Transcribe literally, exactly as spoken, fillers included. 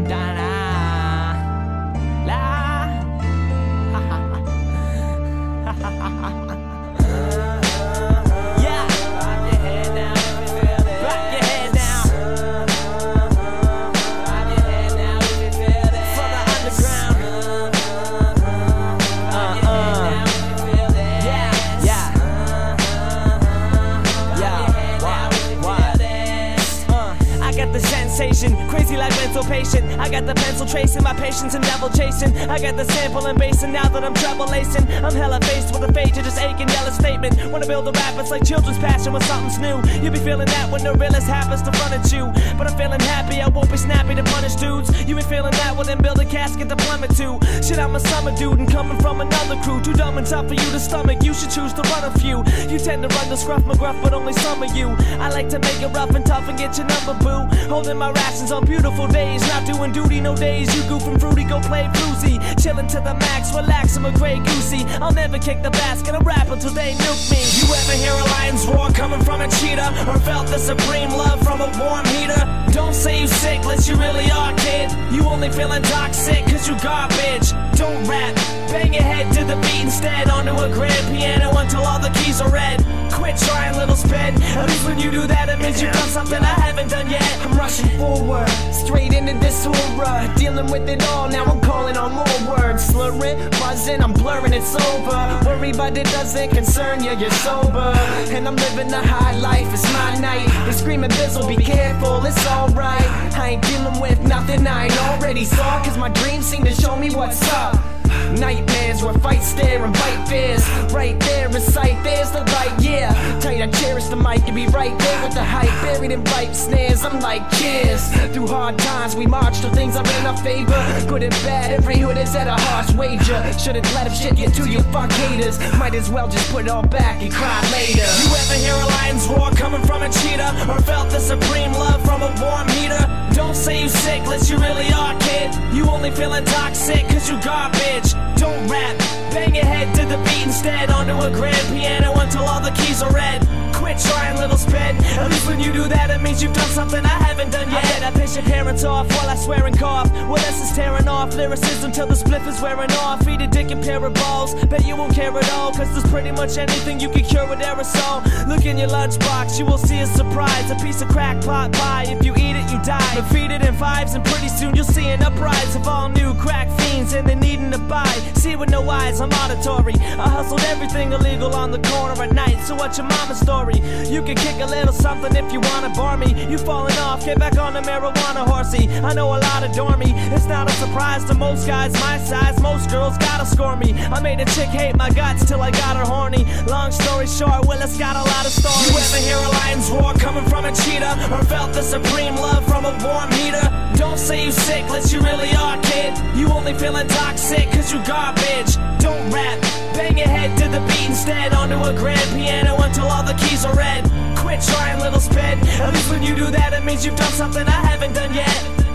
Crazy like mental patient. I got the pencil tracing, my patience and devil chasing. I got the sample and bass, and now that I'm treble lacing, I'm hella faced with a fade to just aching yellow statement. Wanna build a rap, it's like children's passion when something's new. You be feeling that when the realest happens to front at you. But I'm feeling happy, I won't be snappy to punish dudes. You be feeling that, well then build a casket to plummet to. Shit, I'm a summer dude and coming from another crew. Too dumb and tough for you to stomach, you should choose to run a few. You tend to run the scruff McGruff, but only some of you. I like to make it rough and tough and get your number, boo. Holding my rations on beautiful days, not doing duty no days. You goof and fruity, go play floozy. Chillin' to the max, relax, I'm a Grey Goosey. I'll never kick the basket, I'm rap until they nuke me. You ever hear a lion's roar coming from a cheetah? Or felt the supreme love from a warm heater? Don't say you sick, unless you really are, kid. You only feeling toxic cause you garbage. Don't rap, bang your head to the beat instead. Onto a grand piano until all the keys are red. Quit trying, little sped. At least when you do that, it means you've done something I haven't done yet. I'm rushing forward, straight into this horror. Dealing with it all, now I'm calling on more words. Slurring, buzzing, I'm blurring, it's over. Worry but it doesn't concern you, you're sober. And I'm living the high life, it's my night. They screaming Bizzle, be careful, it's alright. I ain't dealing with nothing I ain't already saw, cause my dreams seem to show me what's up. Nightmares where fights stare and bite fears. Right there in sight, there's the light, yeah. Tight, I cherish the mic and be right there with the hype. Buried in pipe snares, I'm like, cheers. Through hard times, we march till things are in our favor. Good and bad, every hood is at a harsh wager. Shouldn't let them shit get to you, fuck haters. Might as well just put it all back and cry later. You ever hear a lion's roar coming from a cheetah? Or felt the supreme love from a warm heater? Don't say you sick, unless you really are, kid. You only feeling toxic cause you garbage. Don't rap, bang your head to the beat instead. Onto a grand piano until all the keys are red. Quit trying, little sped. At least when you do that, it means you've done something I haven't done yet. I bet I piss your parents off while I swear and cough. Well, this is tearing off lyricism till the spliff is wearing off. Eat a dick and pair of balls, bet you won't care at all. Cause there's pretty much anything you can cure with aerosol. Look in your lunchbox, you will see a surprise. A piece of crack pot pie, if you eat it, you die. But feed it in fives and pretty soon you'll see an uprise of all new crack fiends. And they're needing to buy, see with no eyes, I'm auditory. I hustled everything illegal on the corner at night. So what's your mama's story? You can kick a little something if you wanna bar me. You falling off, get back on the marijuana horsey. I know a lot adore me, it's not a surprise to most guys my size. Most girls gotta score me. I made a chick hate my guts till I got her horny. Long story short, Willis got a lot of stories. You ever hear a lion's roar coming from a cheetah? Or felt the supreme love from a warm heater? Don't say you sick, unless you really are, kid. You only feeling toxic cause you garbage. Don't rap, bang your head to the beat instead. Onto a grand piano until all the keys are red. Quit trying, little sped. At least when you do that, it means you've done something I haven't done yet.